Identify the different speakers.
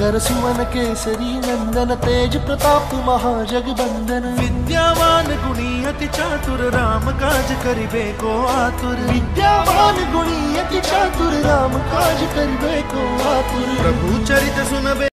Speaker 1: कर सुवन केसरी नंदन, तेज प्रताप महाजगबंदन।
Speaker 2: विद्यावान गुणी अति चातुर, राम काज करिबे को आतुर।
Speaker 1: विद्यावान गुणी अति चातुर, राम काज करिबे को आतुर।
Speaker 2: प्रभु चरित सुनबे